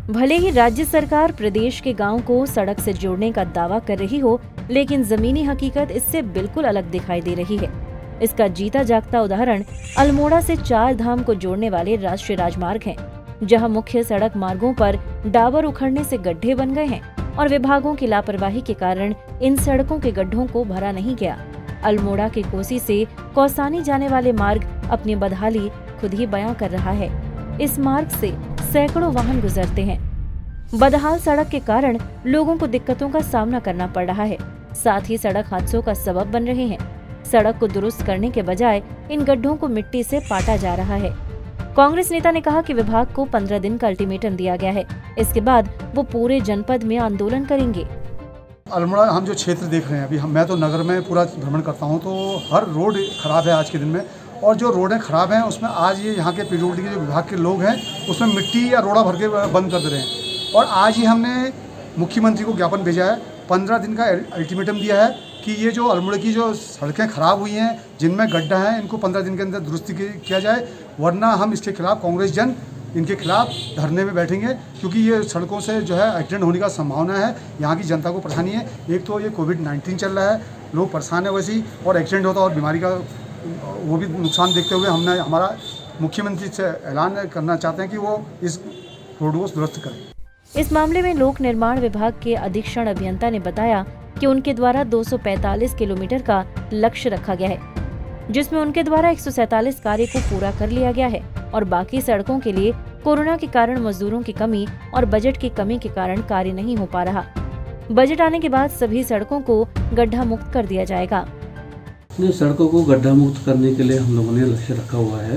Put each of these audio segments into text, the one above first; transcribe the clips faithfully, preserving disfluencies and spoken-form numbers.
भले ही राज्य सरकार प्रदेश के गांव को सड़क से जोड़ने का दावा कर रही हो, लेकिन जमीनी हकीकत इससे बिल्कुल अलग दिखाई दे रही है। इसका जीता जागता उदाहरण अल्मोड़ा से चार धाम को जोड़ने वाले राष्ट्रीय राजमार्ग हैं, जहां मुख्य सड़क मार्गों पर डाबर उखड़ने से गड्ढे बन गए हैं और विभागों की लापरवाही के कारण इन सड़कों के गड्ढों को भरा नहीं गया। अल्मोड़ा के कोसी से कौसानी जाने वाले मार्ग अपनी बदहाली खुद ही बयां कर रहा है। इस मार्ग से सैकड़ों वाहन गुजरते हैं। बदहाल सड़क के कारण लोगों को दिक्कतों का सामना करना पड़ रहा है, साथ ही सड़क हादसों का सबब बन रहे हैं। सड़क को दुरुस्त करने के बजाय इन गड्ढों को मिट्टी से पाटा जा रहा है। कांग्रेस नेता ने कहा कि विभाग को पंद्रह दिन का अल्टीमेटम दिया गया है, इसके बाद वो पूरे जनपद में आंदोलन करेंगे। अल्मोड़ा हम जो क्षेत्र देख रहे हैं अभी, हम मैं तो नगर में पूरा भ्रमण करता हूं, तो हर रोड खराब है आज के दिन में। और जो रोडें खराब हैं उसमें आज ये यहाँ के पीडब्ल्यूडी के जो विभाग के लोग हैं उसमें मिट्टी या रोड़ा भर के बंद कर दे रहे हैं। और आज ही हमने मुख्यमंत्री को ज्ञापन भेजा है, पंद्रह दिन का अल्टीमेटम दिया है कि ये जो अल्मोड़ा की जो सड़कें खराब हुई हैं, जिनमें गड्ढा है, इनको पंद्रह दिन के अंदर दुरुस्ती किया जाए, वरना हम इसके खिलाफ कांग्रेस जन इनके खिलाफ धरने में बैठेंगे, क्योंकि ये सड़कों से जो है एक्सीडेंट होने का संभावना है। यहाँ की जनता को परेशानी है। एक तो ये कोविड नाइन्टीन चल रहा है, लोग परेशान है वैसे ही, और एक्सीडेंट होता और बीमारी का वो भी नुकसान देखते हुए हमने हमारा मुख्यमंत्री से ऐलान करना चाहते हैं कि वो इस रोड को दुरुस्त करें। इस मामले में लोक निर्माण विभाग के अधीक्षण अभियंता ने बताया कि उनके द्वारा दो सौ पैंतालीस किलोमीटर का लक्ष्य रखा गया है, जिसमें उनके द्वारा एक सौ सैंतालीस कार्य को पूरा कर लिया गया है और बाकी सड़कों के लिए कोरोना के कारण मजदूरों की कमी और बजट की कमी के कारण कार्य नहीं हो पा रहा। बजट आने के बाद सभी सड़कों को गड्ढा मुक्त कर दिया जाएगा। सड़कों को गड्ढा मुक्त करने के लिए हम लोगों ने लक्ष्य रखा हुआ है।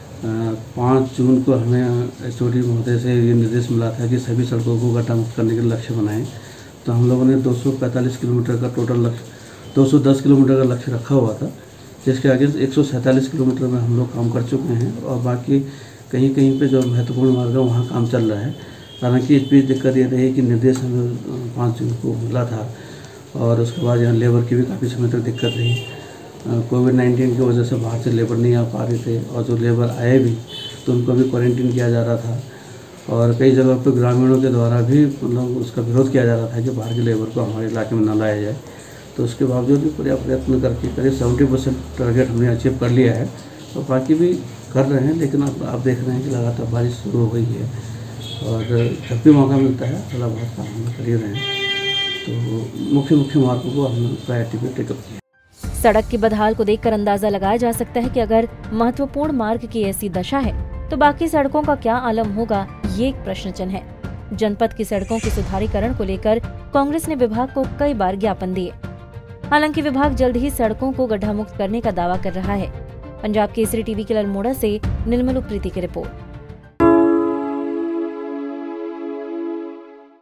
पाँच जून को हमें एस ओ डी महोदय से ये निर्देश मिला था कि सभी सड़कों को गड्ढा मुक्त करने के लिए लक्ष्य बनाएं। तो हम लोगों ने दो सौ पैंतालीस किलोमीटर का टोटल लक्ष्य दो सौ दस किलोमीटर का लक्ष्य रखा हुआ था, जिसके आगे एक सौ सैंतालीस किलोमीटर में हम लोग काम कर चुके हैं और बाकी कहीं कहीं पे जो महत्वपूर्ण मार्ग है वहाँ काम चल रहा है। हालांकि इस बीच दिक्कत ये रही कि निर्देश हमें पाँच जून को मिला था और उसके बाद यहाँ लेबर की भी काफ़ी समय तक दिक्कत रही। कोविड नाइन्टीन की वजह से बाहर से लेबर नहीं आ पा रहे थे और जो लेबर आए भी तो उनको भी क्वारंटीन किया जा रहा था और कई जगह पर ग्रामीणों के द्वारा भी मतलब उसका विरोध किया जा रहा था कि बाहर के लेबर को हमारे इलाके में न लाया जाए। तो उसके बावजूद भी पर्याप्त प्रयत्न करके करीब सेवेंटी परसेंट टारगेट हमने अचीव कर लिया है। तो बाकी भी कर रहे हैं, लेकिन अब आप देख रहे हैं कि लगातार बारिश शुरू हो गई है और जब भी मौका मिलता है थोड़ा बहुत काम हम कर ही रहे हैं। तो मुख्य मुख्य मार्गों को हमने प्रायोरिटी पे टेकअप किया। सड़क की बदहाल को देखकर अंदाजा लगाया जा सकता है कि अगर महत्वपूर्ण मार्ग की ऐसी दशा है तो बाकी सड़कों का क्या आलम होगा, ये एक प्रश्न चिन्ह है। जनपद की सड़कों के सुधारीकरण को लेकर कांग्रेस ने विभाग को कई बार ज्ञापन दिए। हालांकि विभाग जल्द ही सड़कों को गड्ढा मुक्त करने का दावा कर रहा है। पंजाब केसरी टीवी के अल्मोड़ा से निर्मल उप्रीति की रिपोर्ट।